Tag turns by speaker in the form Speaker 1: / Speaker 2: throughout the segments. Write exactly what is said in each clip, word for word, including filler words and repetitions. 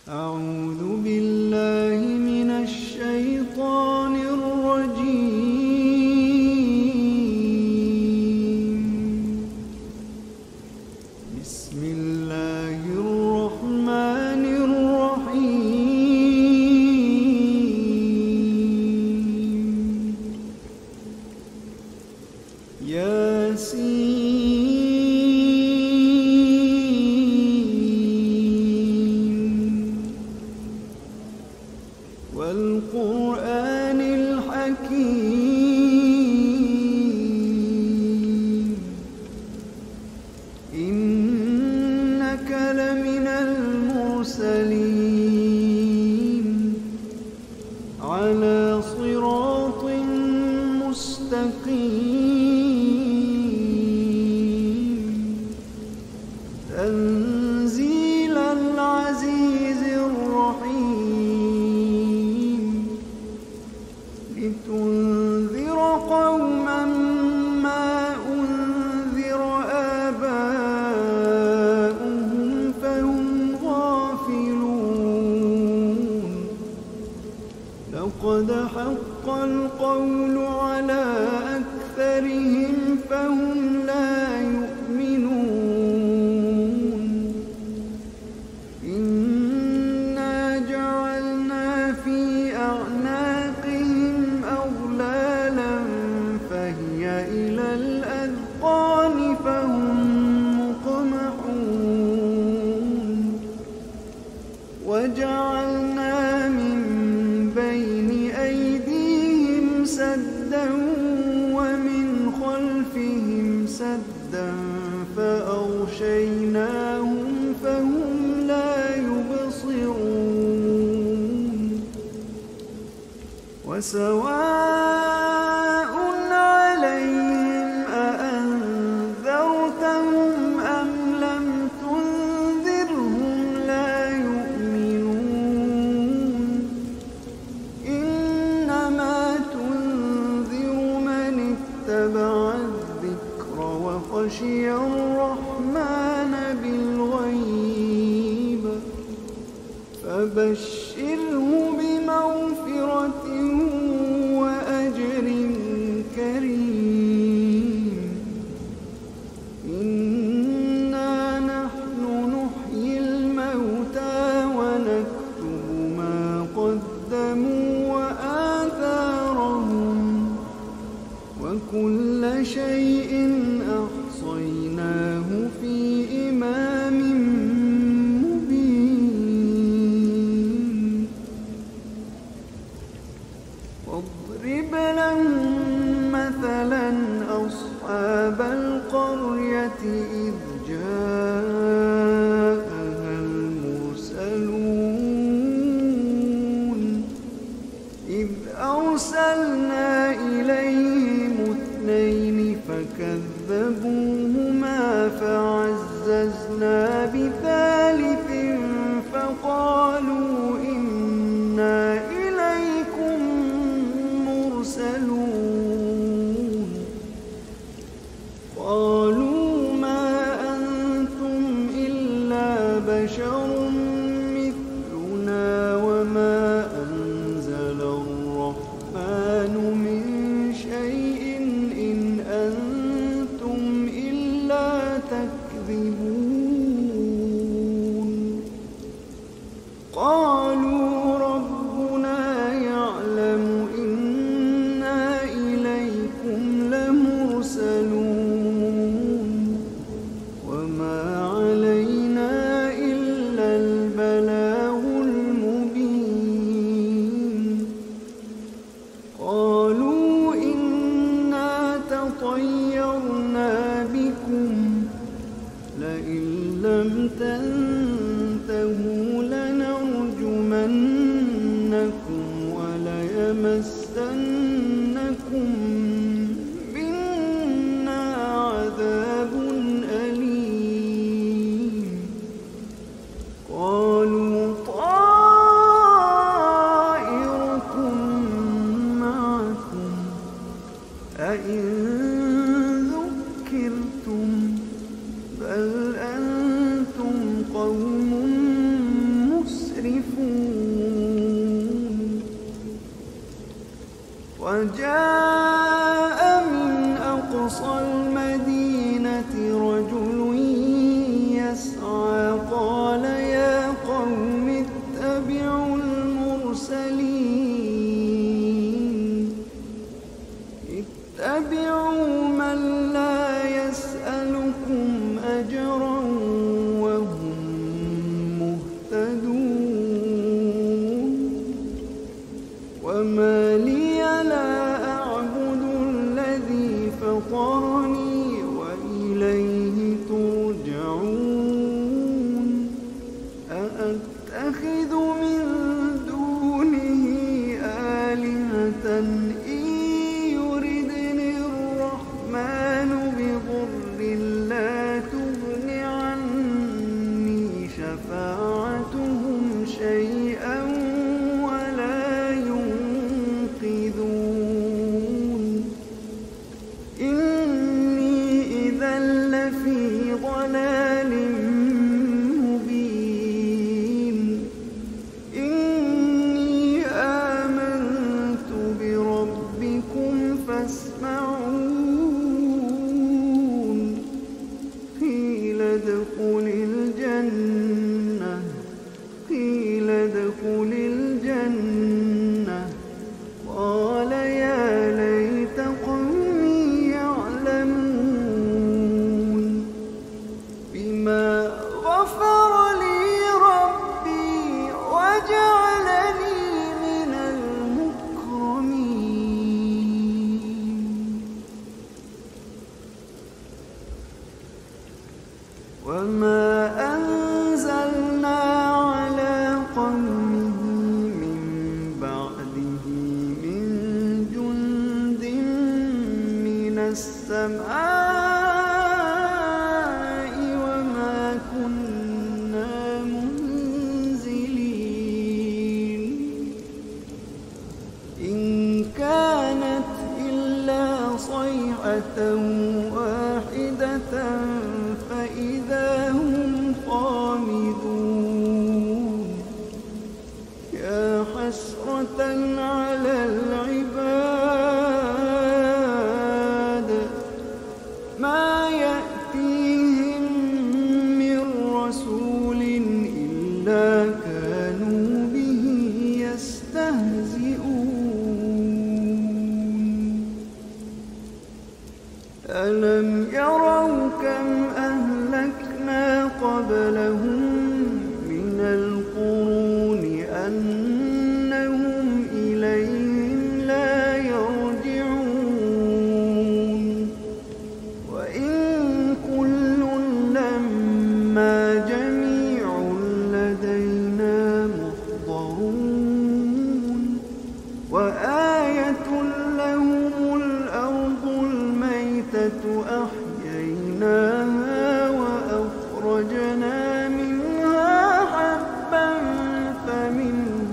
Speaker 1: أعوذ بالله من الشيطان الرجيم. بسم الله الرحمن الرحيم. ياسين والقرآن الحكيم إنك لمن المرسلين على صراط مستقيم تنزيل العزيز الرحيم لتنذر قوما ما أنذر آباؤهم فهم غافلون. لقد حق القول على أكثرهم فهم لا يؤمنون. إنا جعلنا في أعناقهم أغلالا فهي إلى الأذقان فهم مقمحون. وجعلنا من بين أيديهم سدا ومن خلفهم سدا فأغشيناهم فهم لا يبصرون. وسواء عليهم أأنذرتهم أم لم تنذرهم لا يؤمنون. إنما تنذر من اتبع الذكر وخشي الرحمن بالغيب فبشره بمغفرة وأجر كريم. إنا نحن نحيي الموتى ونكتب ما قدموا وآثارهم وكل شيء أحصيناه في إمام مبين. واضرب لهم مثلا أصحاب القرية إذ جاءها المرسلون إذ أرسلنا إليهم اثنين فكذبوهما فعززنا بثالث فقالوا إنا إليكم مرسلون. قالوا ما أنتم إلا بشر مثلنا وما أنزل الرحمن من شيء إن أنتم إلا تكذبون. قالوا ربنا يعلم إنا إليكم لمرسلون وما علينا إلا البلاغ المبين. قالوا إنا تطيرنا بكم لئن لم تنتهوا لنرجمنكم وليمسنكم منا عذاب أليم. قالوا طائركم معكم أئن ذكرتم بل أنتم قوم مسرفون. وجاء من أقصى المدينة رجل يسعى قال يا قوم اتبعوا المرسلين اتبعوا من لا يسألكم أجرا وهم مهتدون وما لي لا أعبد الذي فطرني وإليه ترجعون أأتخذ من دونه آلهة إن يردني الرحمن بضر لا تغن عني شفاعتهم شيئا ولا ينقذون إني إذا لفي ضلال مبين إني آمنت بربكم فاسمعون قيل ادخل الجنة قيل ادخل الجنة قال يا ليت قومي يعلمون بما غفر لي ربي وجعلني من المكرمين وما أنزلنا على قومه من بعده من جند من السماء وما كنا منزلين إن كانت إلا صيحة واحدة فإذا هم خامدون يا حسرة على العباد ما يأتيهم من رسول إلا كانوا به يستهزئون ألم يروا كم أهلكنا قبلهم من القرون أنهم إليهم لا يرجعون وإن كل لما جميع لدينا محضرون وآية لهم الأرض الميتة أحييناها وأخرجنا منها حبا فمنه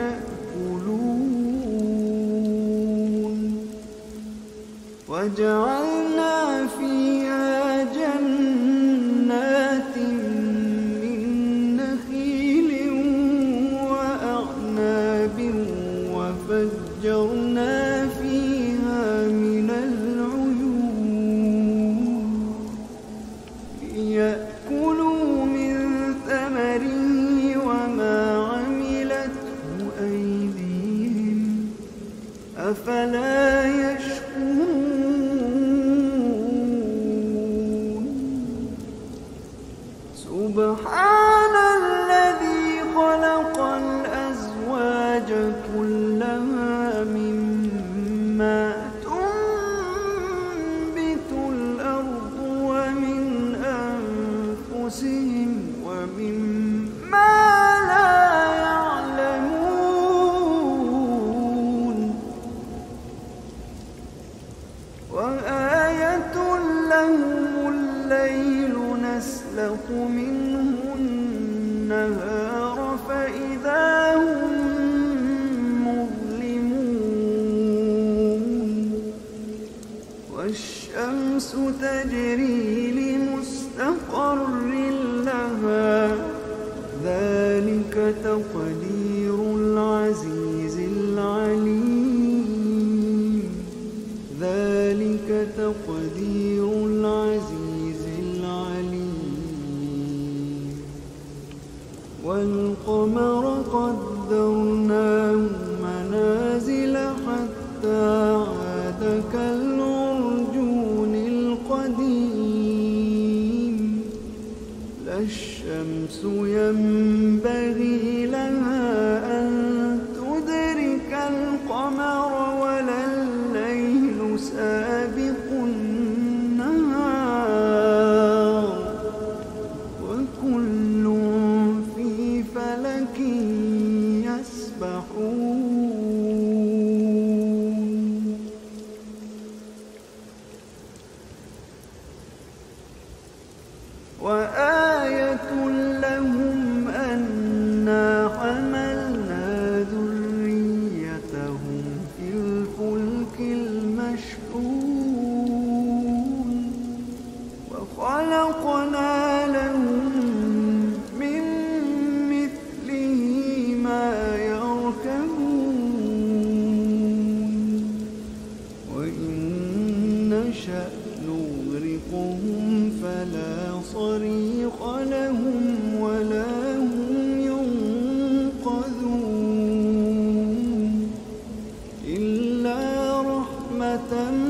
Speaker 1: يأكلون وجعلنا فيها جنات من نخيل وأعناب وفجرنا فيها من العيون ليأكلوا من ثمره وما عملته أيديهم أفلا يشكرون سبحان الذي خلق الأزواج كلها مما تنبت الأرض ومن أنفسهم ومما لا يعلمون وآية لهم الليل نسلخ منه النهار فإذا هم مظلمون والشمس تجري لمستقر لها ذلك تقدير العزيز العليم تقدير العزيز العليم. والقمر قدرناه منازل حتى عاد كالعرجون القديم. لا الشمس ينبغي لها أن تدرك القمر ولا الليل سابق النهار وكل في فلك يسبحون. وآية لهم أنا حملنا ذريتهم في الفلك المشحون وخلقنا لهم من مثله ما يركبون. وإن نشأ نغرقهم فلا صريخ لهم ولا هم ينقذون إلا رحمة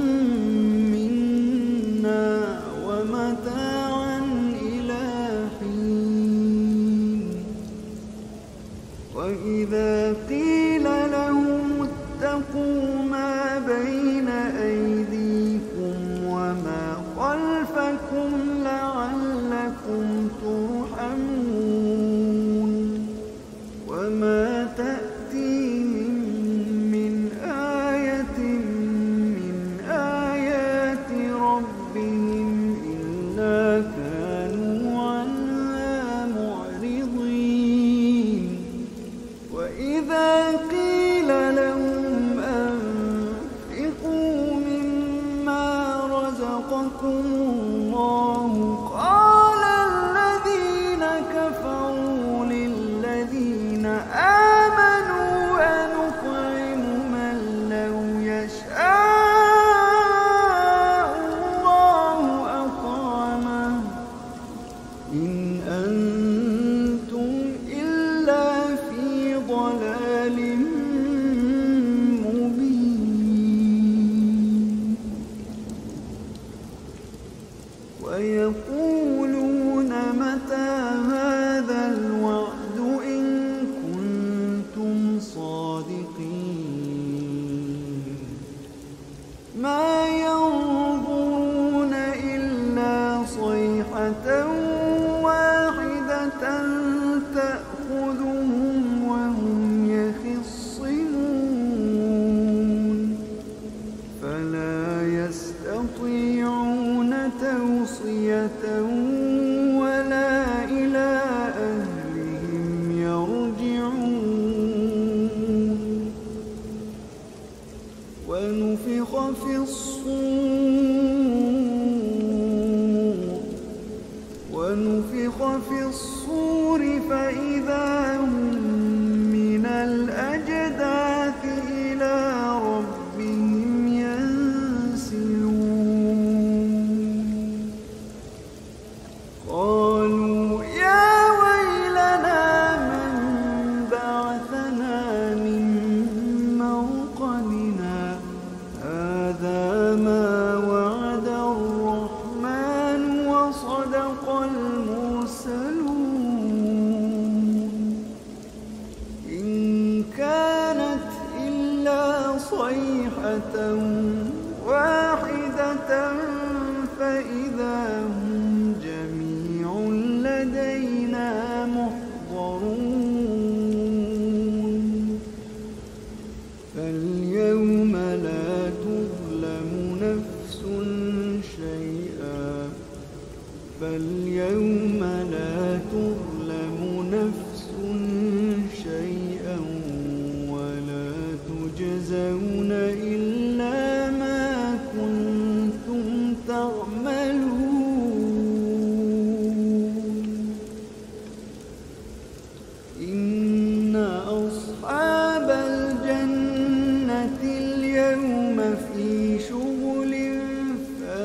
Speaker 1: منا ومتاعا إلى حين. وإذا قيل لهم اتقوا ما بين أيديكم وما خلفكم لعلكم ترحمون. وما تأتيهم من آية من آيات ربهم إلا كانوا عنها معرضين. وإذا قيل لهم أنفقوا مما رزقكم الله قال الذين كفروا للذين آمنوا أنطعم من لو يشاء الله أطعمه إن أنتم إلا في ضلال مبين. ويقولون متى هذا الوعد إن كنتم صادقين. ما ينظرون إلا صيحة واحدة تأخذهم وهم يخصمون فلا يستطيعون توصية ولا إلى أهلهم يرجعون. ونفخ في الصور ونفخ في الصور فإذا هم من الأجداث إلى ربهم ينسلون. قالوا يا ويلنا من بعثنا من مرقدنا هذا ما وعد الرحمن وصدق المرسلون. إن كانت إلا صيحة واحدة فإذا هم جميع لدينا محضرون. فاليوم لا تظلم نفس شيئا فاليوم لا تظلم نفس شيئا ولا تجزون إلا ما كنتم تعملون. إن أصحاب الجنة اليوم في شغل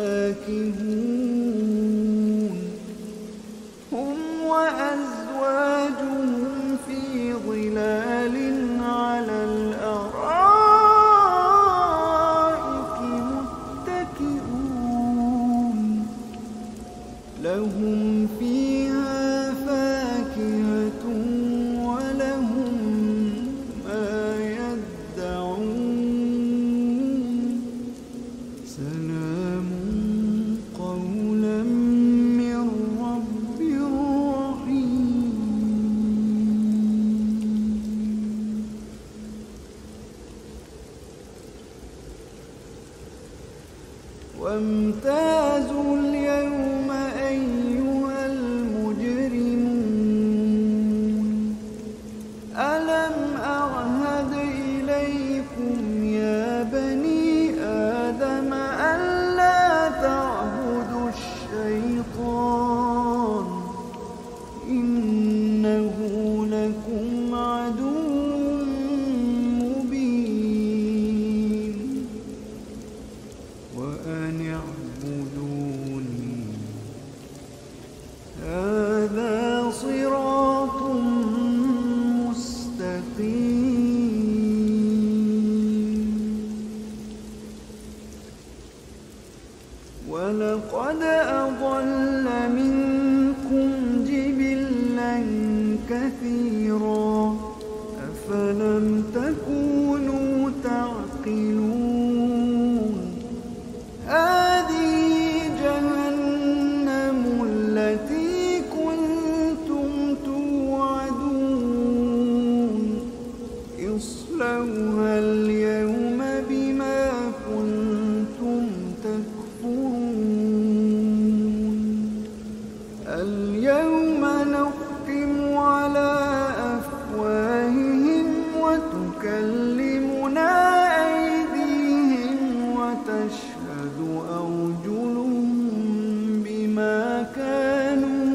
Speaker 1: وامتازوا اليوم أيها المجرمون ألم أعهد إليكم يا بني آدم ألا تعبدوا الشيطان إنه لكم عدو مبين وأن اعبدوني هذا صراط مستقيم ولقد أضل منكم جبلا كثيرا أفلم تكونوا تعقلون هذه جهنم التي كنتم توعدون اصلوها اليوم بما كنتم تكفرون اليوم نختم على أفواههم وتكلمنا أيديهم وتشهد أرجلهم بما كانوا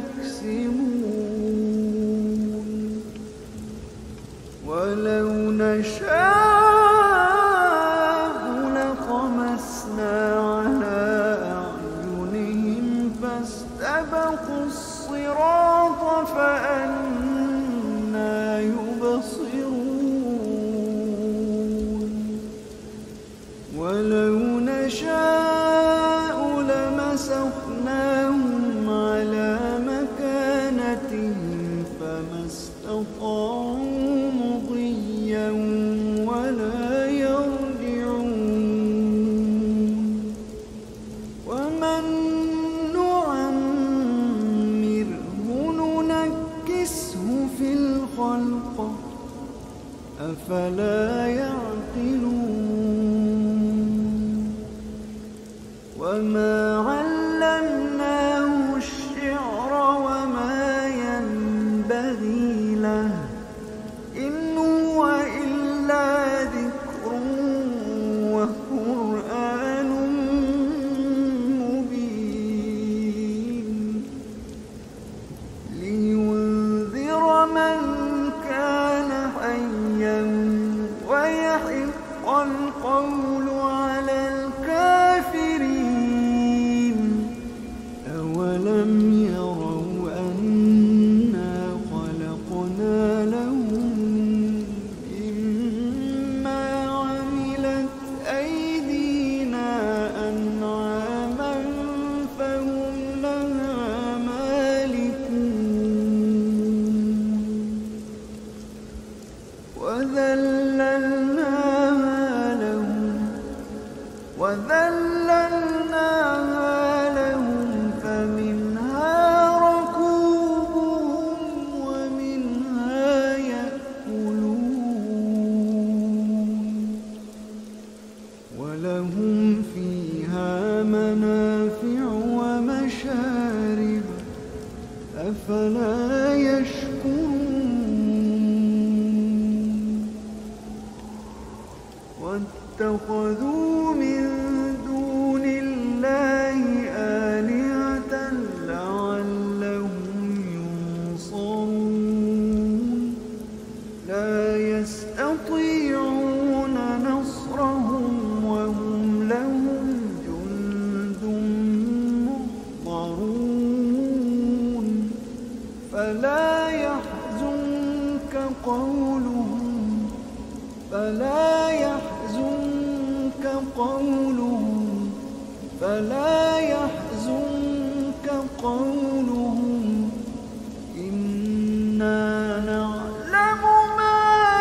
Speaker 1: يكسبون ولو نشاء لطمسنا على أعينهم فاستبقوا الصراط فأنى يبصرون ولو نشاء لمسخناهم على مكانتهم فما استطاعوا مضيا ولا يرجعون ومن نعمره ننكسه في الخلق أفلا يعقلون وما علمناه الشعر وما ينبغي له إن هو إلا ذكر وقرآن مبين لينذر من كان حيا ويحق القول على الكافرين أولم يروا أنا خلقنا لهم مما عملت أيدينا أنعاما فهم لها مالكون وذللناها لهم وذللناها لهم فمنها ركوبهم ومنها يأكلون ولهم فيها منافع ومشارب أفلا يشكرون واتخذوا من دون الله آلهة لعلهم ينصرون لا يستطيعون نصرهم وهم لهم جند محضرون فلا يحزنك قولهم فلا يحزنك قولهم فلا يحزنك قولهم إنا نعلم ما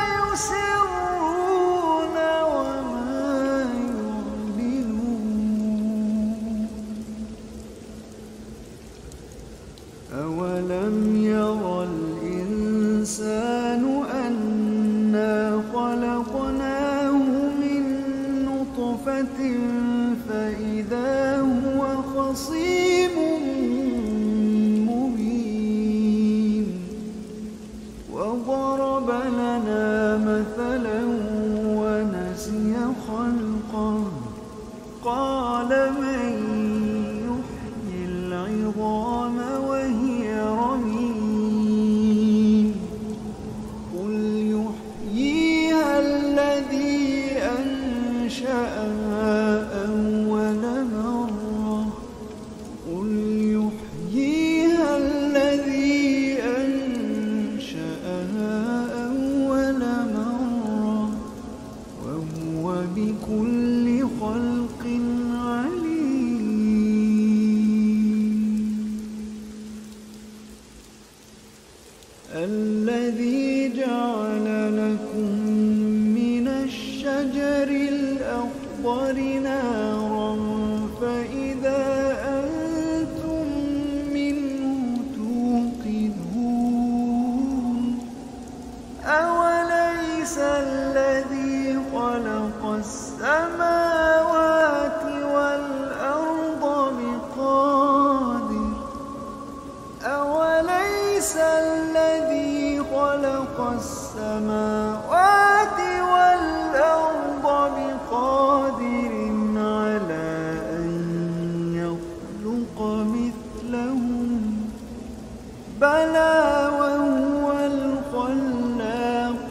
Speaker 1: يسرون وما يعلنون أولم ير الإنسان أنا خلقناه من نطفة فإذا ضرب لنا مثلا ونسي خلقه قال من يحيي العظام وهي رميم قل يحييها الذي أنشأها أول مرة قل يحييها الذي أنشأها أول مرة وهو بكل خلق عليم الذي جعل لكم من الشجر الأخضر نارا فإذا أنتم منه توقدون أوليس الذي خلق السماوات والأرض بقادر أوليس الذي خلق السماوات والأرض بقادر على أن يخلق مثلهم بلى وهو الخلاق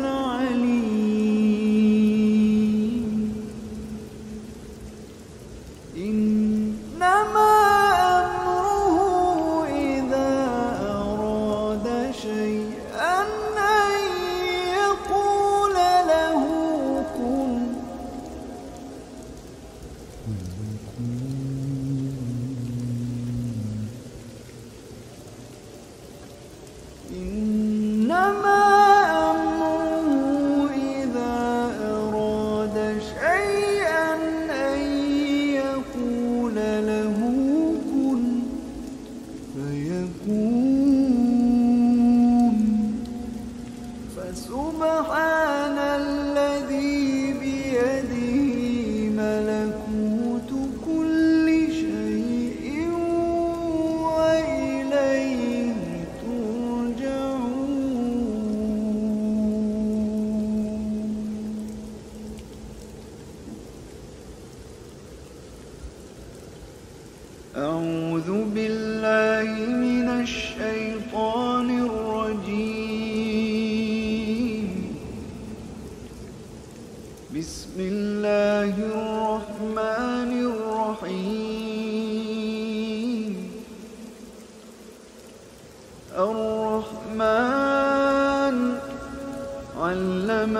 Speaker 1: العليم إنما أمره إذا أراد شيئا أن يقول له كن إنما أمره إذا أراد شيئا أن يقول له كن فيكون فسبحان الذي بيده ملكوت كل شيء وإليه أعوذ بالله من الشيطان الرجيم بسم الله الرحمن الرحيم الرحمن علم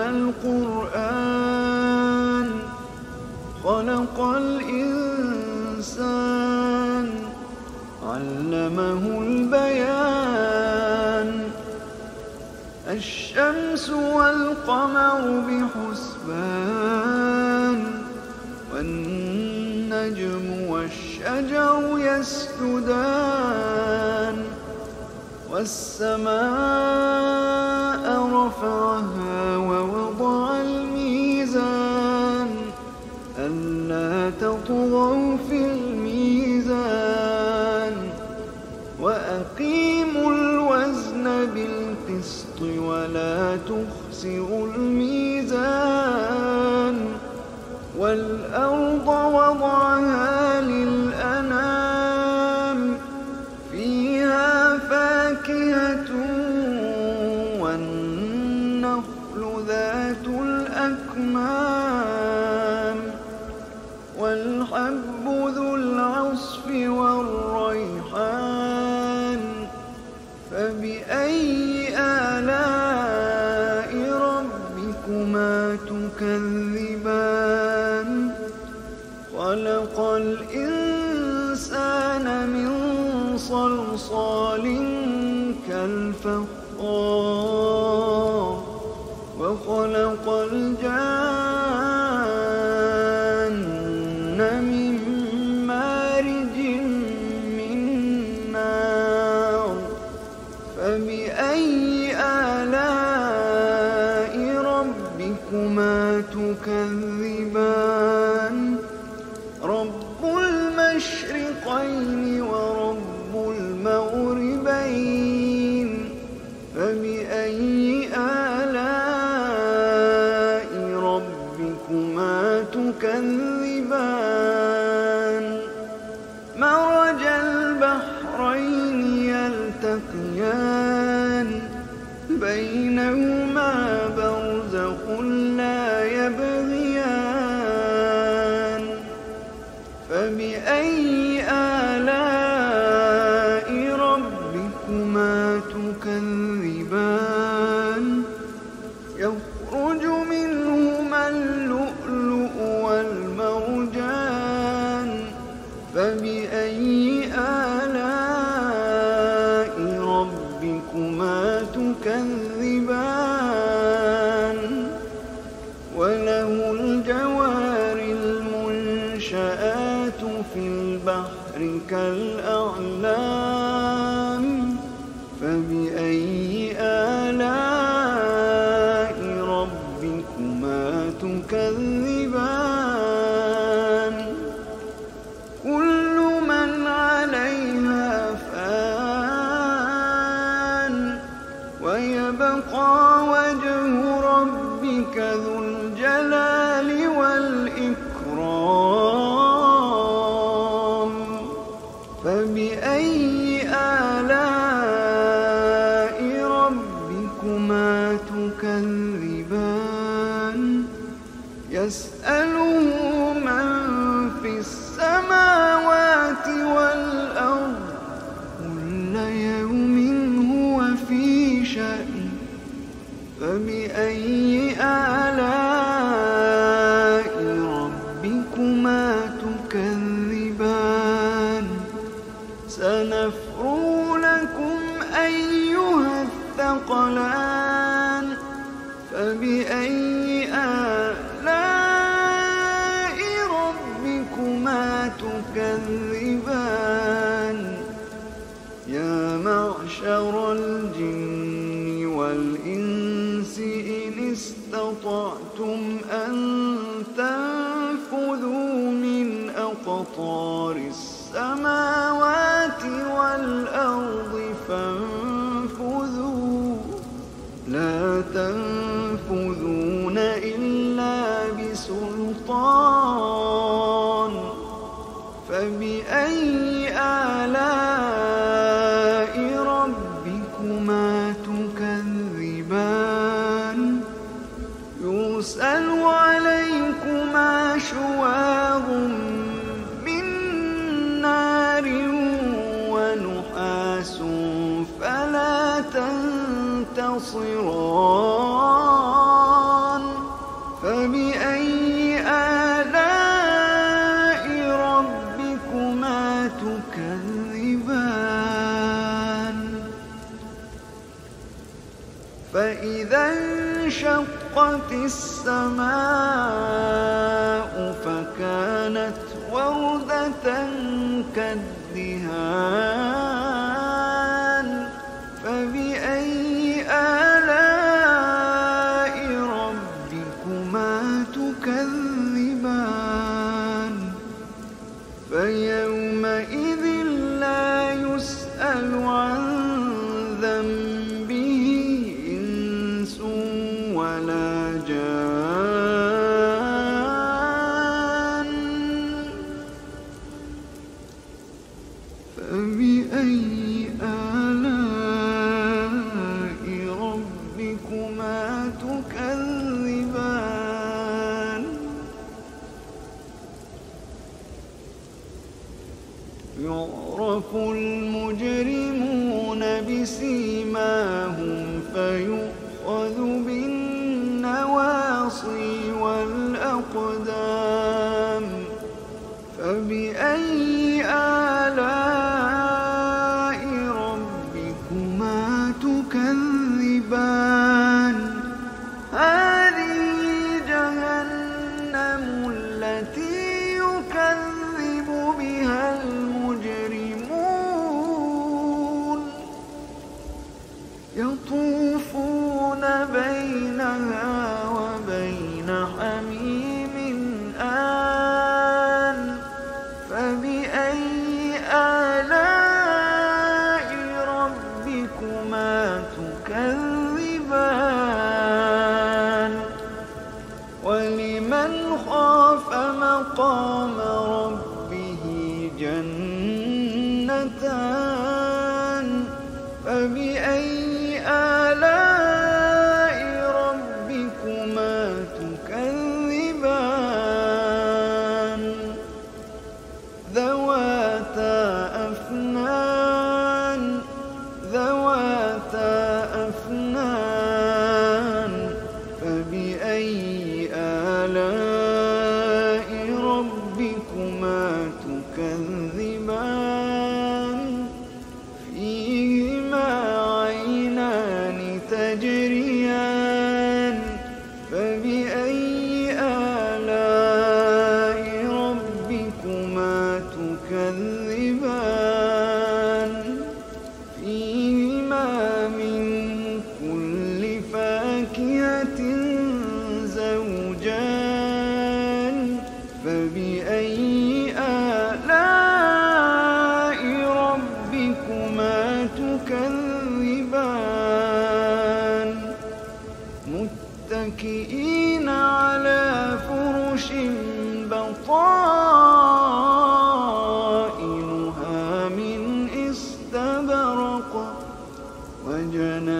Speaker 1: القرآن خلق الإنسان علمه البيان الشمس والقمر بحسبان والنجم والشجر يسجدان والسماء رفعها ووضع الميزان ألا تطغوا في الميزان وأقيموا الوزن بالقسط ولا تخسروا الميزان والأرض وضعها للأنام فيها فاكهة والنخل ذات الأكمام والحب ذو العصف والريحان فبأي آلاء ربكما تكذبان خلق الإنسان من صلصال كالفخار وخلق الجان من مارج من نار فبأي آلاء ربكما تكذبان رب المشرقين ورب المغربين فبأي آلاء تكذبان مرج البحرين يلتقيان بينهما برزخ لا يبغيان فبأي آلاء ربكما تكذبان يخرج منهما اللؤلؤ والمرجان فبأي آلاء ربكما تكذبان وله الجوار المنشآت في البحر كالأعلام فبأي آلاء ربكما تكذبان كل من عليها فان ويبقى وجه ربك ذو الجلال والإكرام فبأي آلاء ربكما تكذبان يسأله من في السماوات والأرض كل يوم هو في شأن فبأي آلاء ربكما تكذبان سنفرغ لكم أيها الثقلان فبأي آلاء ربكما تكذبان يا معشر الجن والإنس إن استطعتم أن تنفذوا من أقطار السماوات والأرض فانفذوا لا تنفذون إلا بسلطان فبأي آلاء ربكما تكذبان يرسل عليكما شواظ من نار ونحاس فلا تنتصران فبأي آلاء ربكما تكذبان فإذا انشقت السماء فكانت وردة كالدهان فبأي آلاء ربكما تكذبان فيومئذ لا يسأل عن ذنبه إنس ولا جان فبأي آلاء ربكما تكذبان يعرف المجرمون بسيماهم فيؤخذ بالنواصي والأقدام فبأي آلاء ربكما تكذبان هذه جهنم التي يكذب بها المجرمون يطوفون بينها وبين حميم آن فبأي آلاء ربكما تكذبان ولمن خاف أفنان فبأي آلاء ربكما تكذبان فيهما عينان تجريان فبأي آلاء ربكما تكذبان فيهما من كل فاكهة زوجان فبأي آلاء ربكما تكذبان متكئين على فرش بطائنها من استبرق وجنى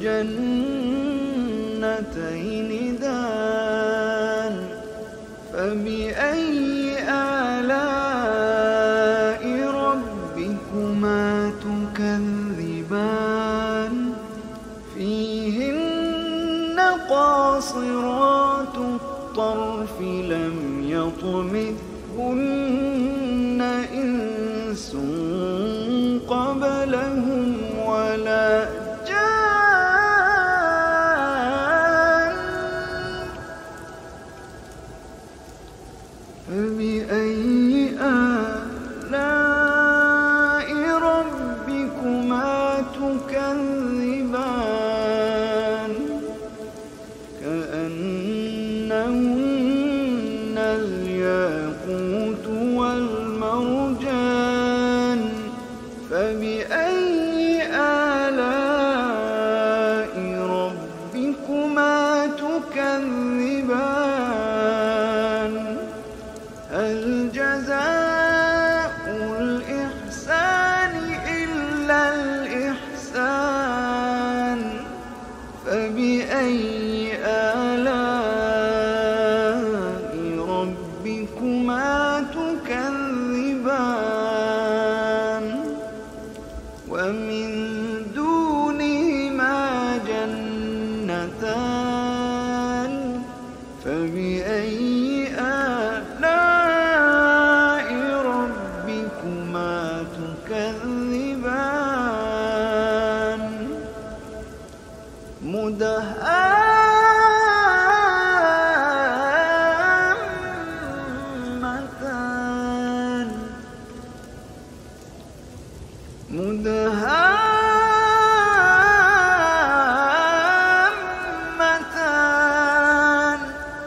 Speaker 1: الجنتين دان فبأي آلاء ربكما تكذبان فيهن قاصرات الطرف لم يطمثهن إنس قبلهم ولا جان فبأي آلاء ربكما تكذبان كأنهن الياقوت والمرجان فبأي آلاء ربكما تكذبان هل جزاء الإحسان إلا الإحسان فبأي آلاء ربكما تكذبان ومن دونهما جنتان فبأي آلاء ربكما تكذبان مدهامتان مدهامتان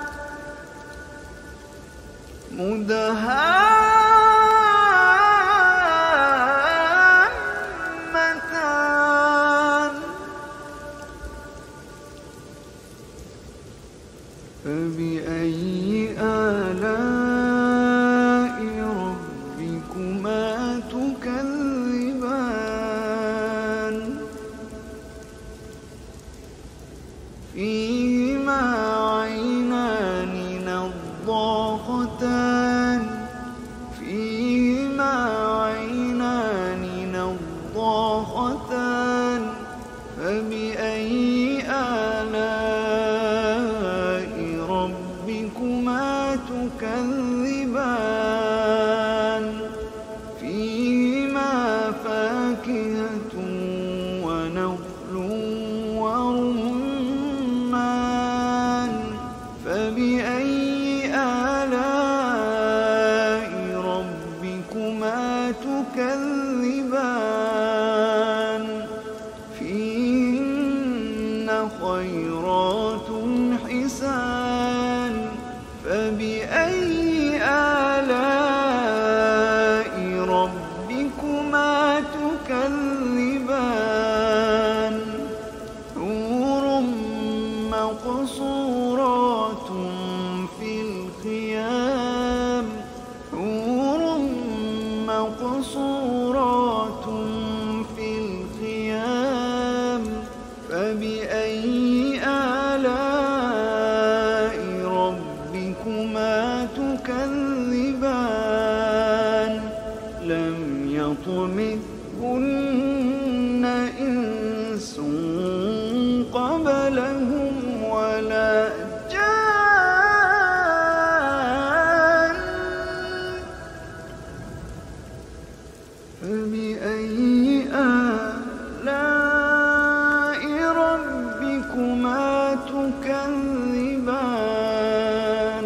Speaker 1: مدهامتان فبأي آلاء ربكما تكذبان فيهما عينان نضاختان فيهما عينان نضاختان فبأي آلاء ربكما تكذبان فيهما فاكهة ونخل ورمان فبأي آلاء ربكما تكذبان فيهن خيرات حسان فبأي آلاء ربكما تكذبان حور مقصورات في الخيام حور مقصورات في الخيام فبأي آلاء ربكما تكذبان لم يطمثهن إنس لهم ولا جان فبأي آلاء ربكما تكذبان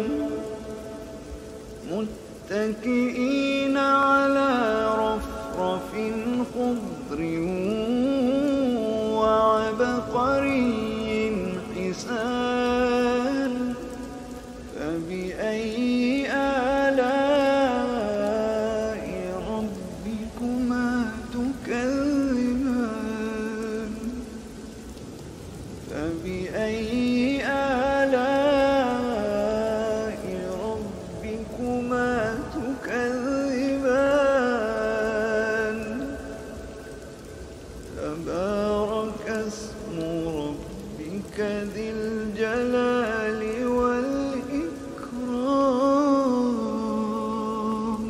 Speaker 1: متكئين على رفرف خضر وعبقري حسان فبأي آلاء ربكما تكذبان فبأي آلاء ربكما تكذبان تبارك اسم ربك ذي الجلال والإكرام.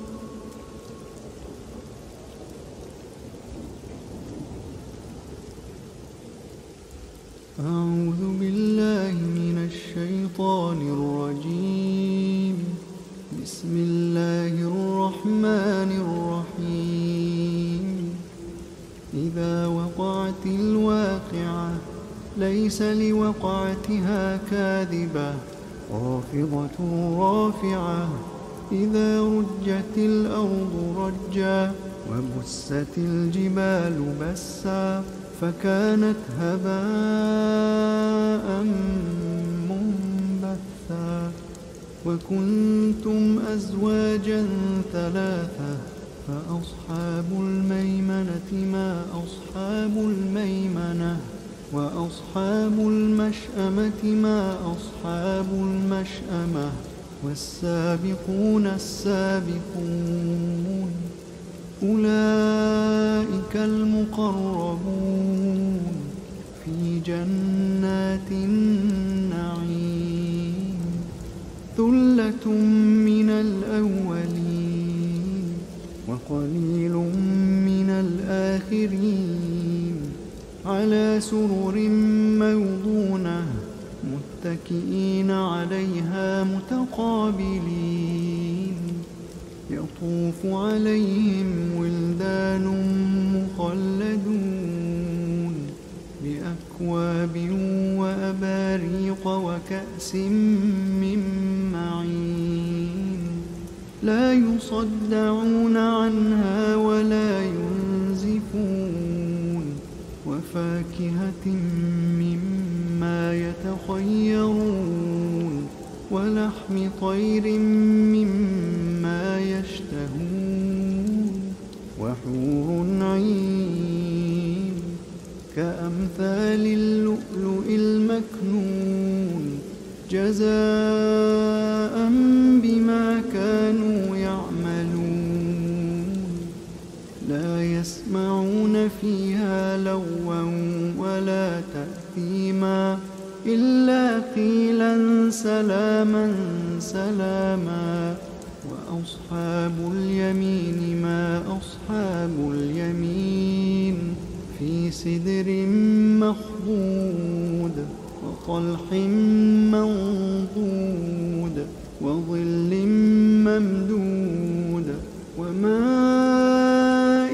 Speaker 1: أعوذ بالله من الشيطان الرجيم. بسم الله الرحمن الرحيم. إذا وقعت الواقعة ليس لوقعتها كاذبة خافضة رافعة إذا رجت الأرض رجا وبست الجبال بسا فكانت هباء منبثا وكنتم أزواجا ثلاثة فأصحاب الميمنة ما أصحاب الميمنة وأصحاب المشأمة ما أصحاب المشأمة والسابقون السابقون أولئك المقربون في جنات النعيم ثلة من الأولين وقليل من الآخرين على سرر موضونة متكئين عليها متقابلين يطوف عليهم ولدان مخلدون بأكواب وأباريق وكأس من معين لا يصدعون عنها ولا ينزفون وفاكهة مما يتخيرون ولحم طير مما يشتهون وحور عين كأمثال اللؤلؤ المكنون جزاء بما كانوا يعملون لا يسمعون فيها لغوا ولا تأثيما إلا قيلا سلاما سلاما وأصحاب اليمين ما أصحاب اليمين في سدر مخضود وطلح منضود وظل ممدود وماء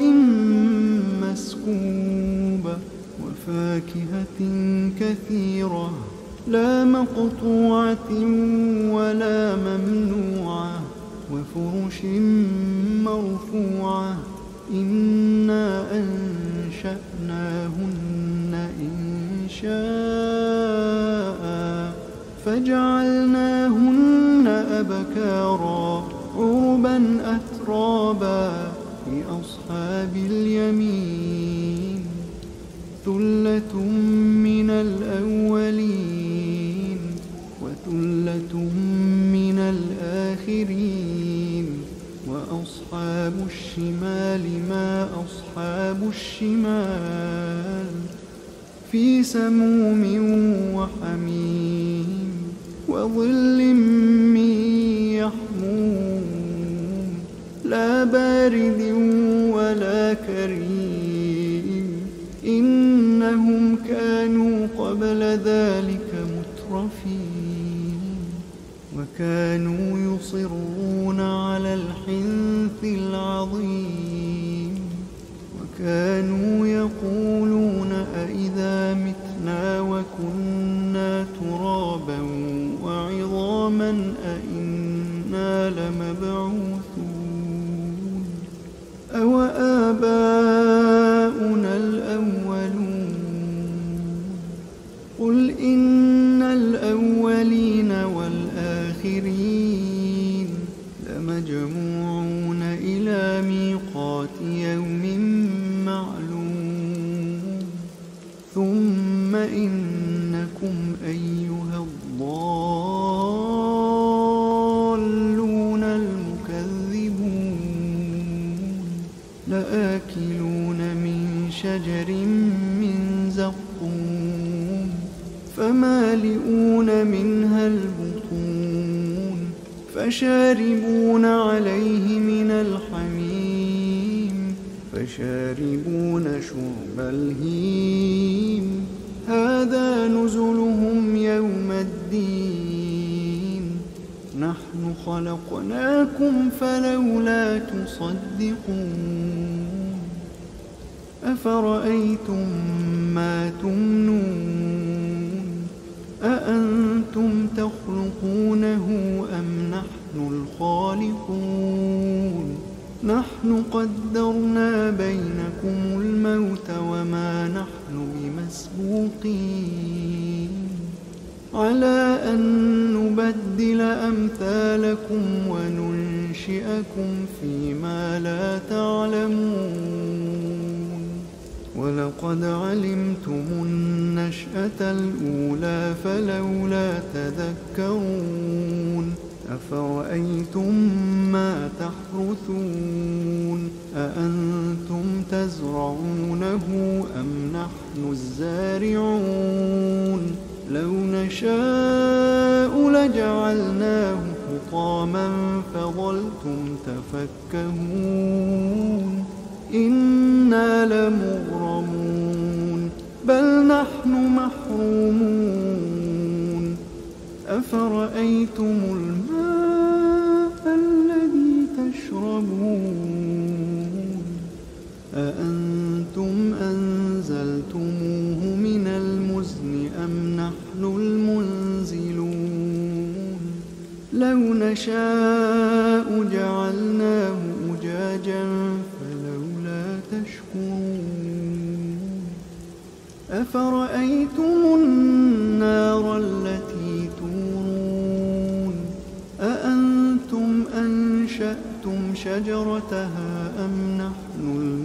Speaker 1: مسكوب وفاكهة كثيرة لا مقطوعة ولا ممنوعة وفرش مرفوعة إنا أنشأناهن إنشاء فجعلناهن أبكارا عربا أترابا لأصحاب اليمين ثلة من الأولين وثلة من الآخرين وأصحاب الشمال ما أصحاب الشمال في سموم وحميم وظل من يحموم لا بارد ولا كريم إنهم كانوا قبل قبل ذلك مترفين وكانوا يصرون على الحنث العظيم وكانوا يقولون أئذا متنا وكنا ترابا وعظاما أئنا لمبعوثون أو آباؤنا الأولون قل إن الأولين والآخرين لمجموعون إلى ميقات يوم معلوم ثم إنكم أيها الضالون المكذبون لآكلون من شجر من زقوم فمالئون منها البطون فشاربون عليه من الحميم فشاربون شرب الهيم هذا نزلهم يوم الدين نحن خلقناكم فلولا تصدقون أفرأيتم ما تمنون أأنتم تخلقونه أم نحن الخالقون نحن قدرنا بينكم الموت وما نحن بمسبوقين على أن نبدل أمثالكم وننشئكم فيما لا تعلمون ولقد علمتم النشأة الأولى فلولا تذكرون أفرأيتم ما تحرثون أأنتم تزرعونه أم نحن الزارعون لو نشاء لجعلناه حطاما فظلتم تفكهون إنا لمغرمون بل نحن محرومون أفرأيتم الماء الذي تشربون أأنتم أنزلتموه من المزن أم نحن المنزلون لو نشاء جعلناه أجاجا فلولا تشكرون أفرأيتم النار التي تورون أأنتم أنشأتم شجرتها أم نحن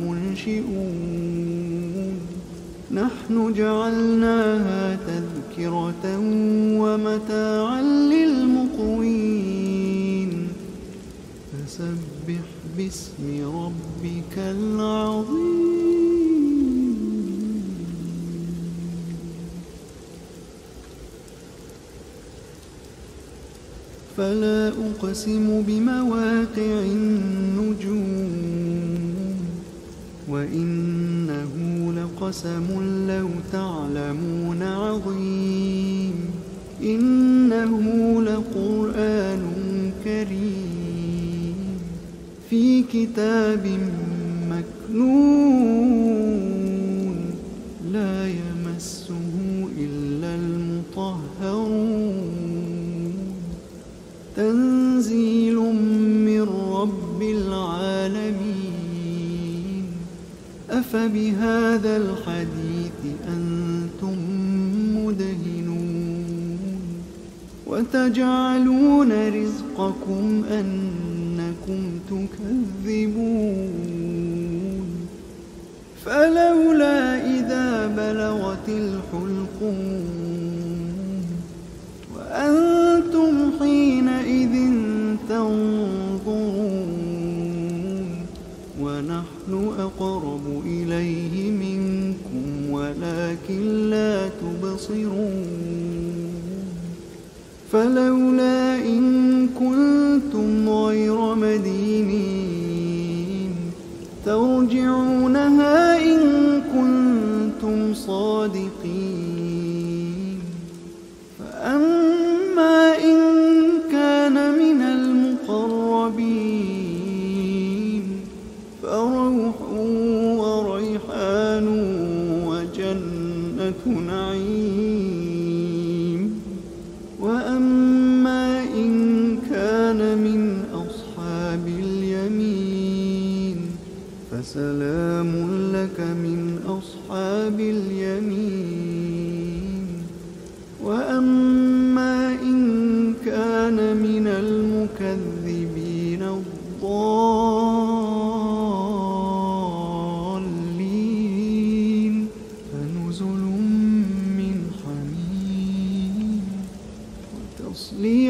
Speaker 1: المنشئون نحن جعلناها تذكرة ومتاعا للمقوين فسبح باسم ربك العظيم فلا أقسم بمواقع النجوم وإنه لقسم لو تعلمون عظيم إنه لقرآن كريم في كتاب مكنون لا يمسه إلا المطهرون تنزيل من رب العالمين أفبهذا الحديث أنتم مدهنون وتجعلون رزقكم أنكم تكذبون فلولا إذا بلغت الحلقوم وأنتم حينئذ تنظرون ونحن أقرب إليه منكم ولكن لا تبصرون فلولا إن كنتم غير مدينين ترجعونها إن كنتم صادقين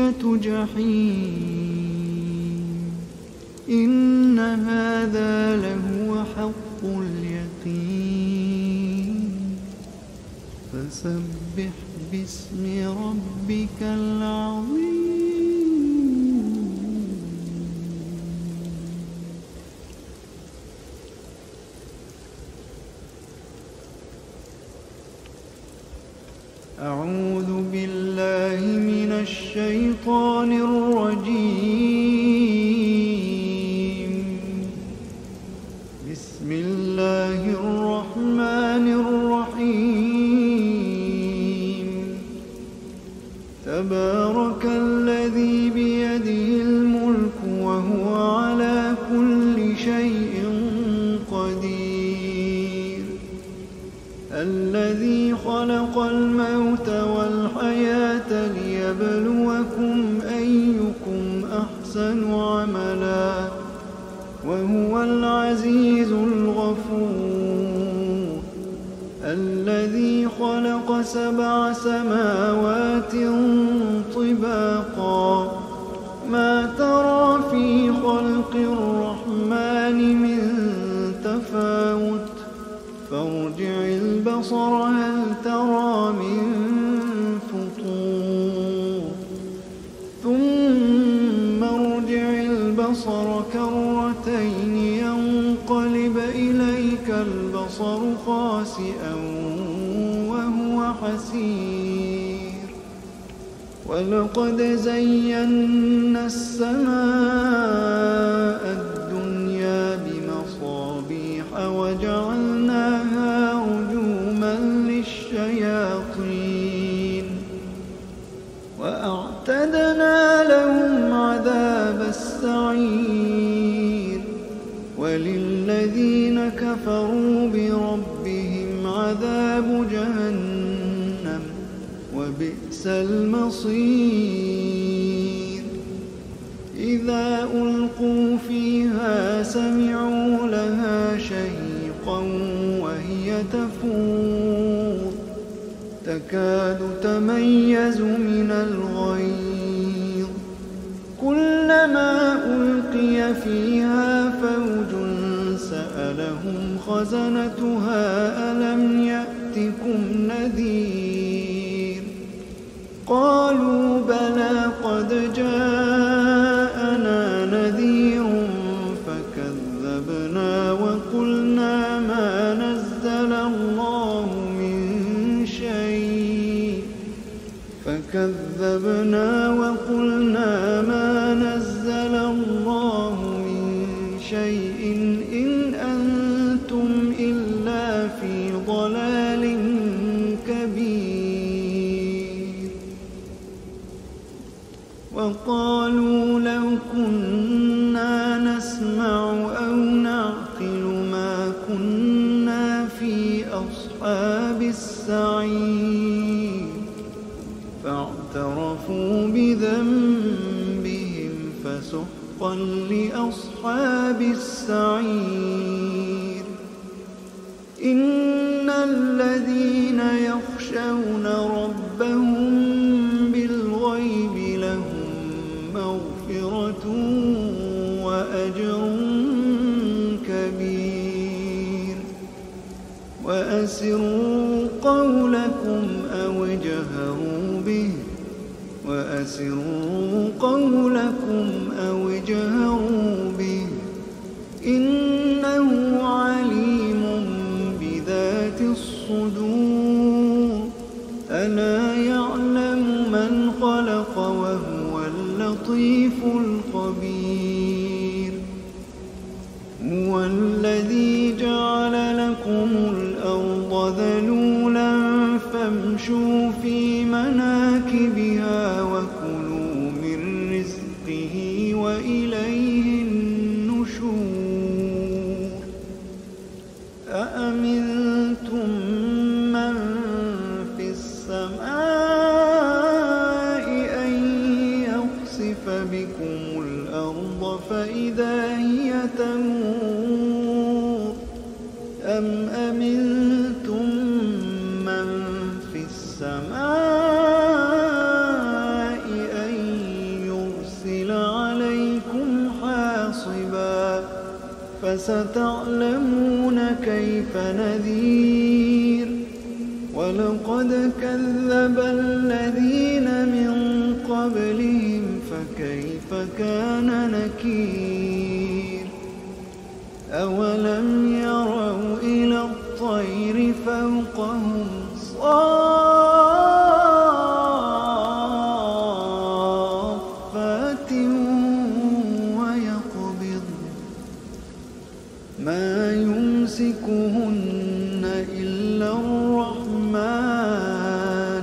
Speaker 1: تَصْلِيَةُ جَحِيمٍ إِنَّ هَذَا لَهُوَ حَقُّ الْيَقِينِ فَسَبِّحْ بِاسْمِ رَبِّكَ الْعَظِيمِ. أعوذ بالله من الشيطان الرجيم. بسم الله الرحمن الرحيم. تبارك الذي بيده الملك وهو على كل شيء قدير. الذي خلق الموت والحياة ليبلوكم أيكم أحسن عملا وهو العزيز الغفور. الذي خلق سبع سماوات طباقا ما ترى في خلق الرحمن من تفاوت فارجع البصر هل ترى من فطور ثم ارجع البصر كرتين ينقلب إليك البصر خاسئا وهو حسير. ولقد زينا السماء الدنيا بمصابيح وجعلناها رجوما للشياطين وأعتدنا لهم عذاب السعير. وللذين كفروا بربهم عذاب جهنم وبئس المصير. إذا ألقوا فيها سمعوا لها شهيقا وهي تفور تكاد تميز من الغيظ. كلما ألقي فيها فوج سألهم خزنتها ألم يأتكم نذير قالوا بلى قد جاءنا نذير فكذبنا وقلنا ما نزل الله من شيء فكذبنا وقلنا ما نزل الله من شيء إن أنتم إلا في ضلال كبير. وقالوا لو كنا نسمع أو نعقل ما كنا في أصحاب السعير فاعترفوا بذنبهم فسحقا لأصحاب السعير. إن الذين يخشون ربهم بالغيب لهم مغفرة وأجر كبير. وأسروا قولكم أو اجهروا به وأسروا قولكم أو اجهروا به إنه عليم بذات الصدور. ألا يعلم من خلق وهو اللطيف الخبير. هو الذي جعل لكم الأرض ذلولا فامشوا في مناكبها وكلوا من رزقه وإليه النشور. أأمنتم من في السماء أن يخسف بكم الأرض فإذا هي تمور أم أمنتم من في السماء فستعلمون كيف نذير ولقد كذب الذين من قبلهم فكيف كان نكير أولم يروا إلى الطير فوقهم صافات ويقبض ما يمسكهن إلا الرحمن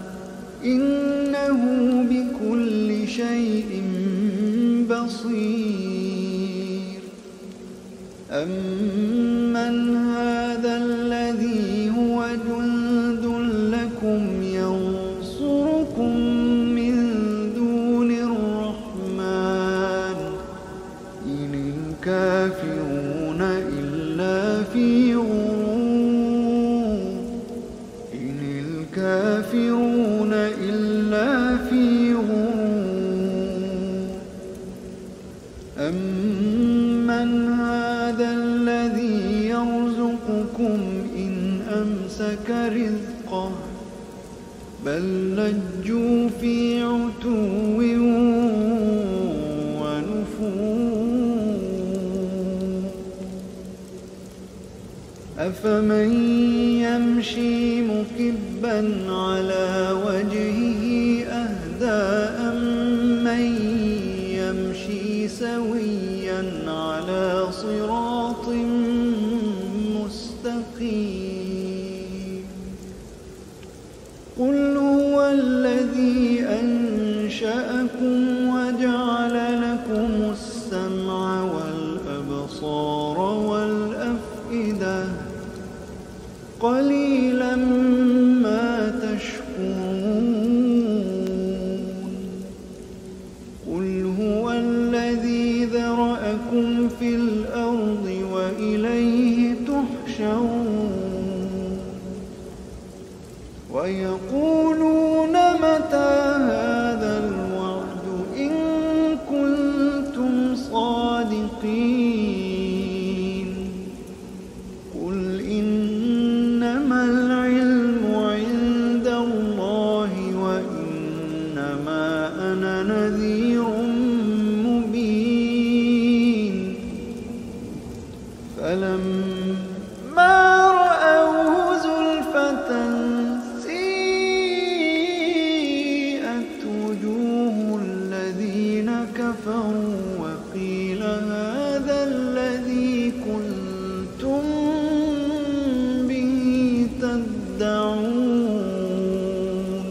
Speaker 1: إنه بكل شيء بصير أمن هذا الذي هو جند لكم ينصركم من دون الرحمن إن الكافرون إلا في غرور إن الكافرون إلا في غرور أمن هذا الذي يرزقكم إن أمسك رزقه بل لجوا في عتو ونفور أفمن يمشي مكبا على وجهه أهدى أمن يمشي سويا على صراط مستقيم قل هو الذي أنشأكم وجعل لكم السمع والأبصار والأفئدة قليلا ما تشكرون قل هو الذي ذرأكم في الأرض وإليه تحشرون ويقولون متى هذا الوعد إن كنتم صادقين قل إنما العلم عند الله وإنما أنا نذير مبين فلما رأوه زلفة سيئت وجوه الذين كفروا وقيل هذا الذي كنتم به تدعون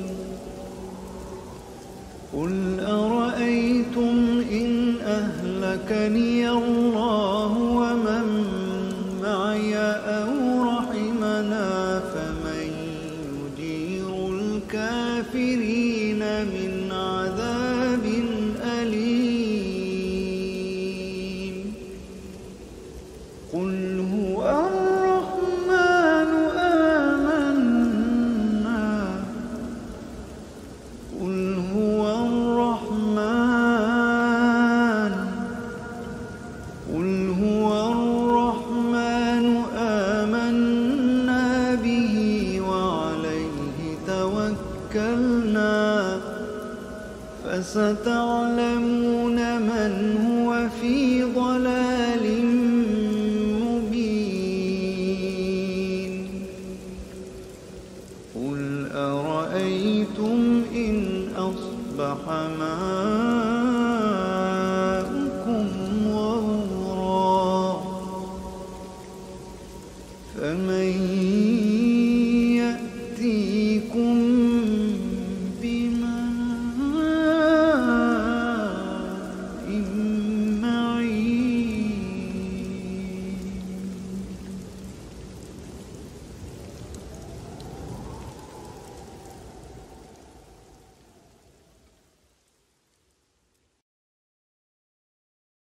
Speaker 1: قل أرأيتم إن أهلكني الله ومن معي أو رحمنا فمن يجير الكافرين من عذاب أليم قل هو الرحمن آمنا قل هو الرحمن قل هو الرحمن آمنا به وعليه توكلنا فستعلمون من هو في ضلال مبين قل أرأيتم إن أصبح ماؤكم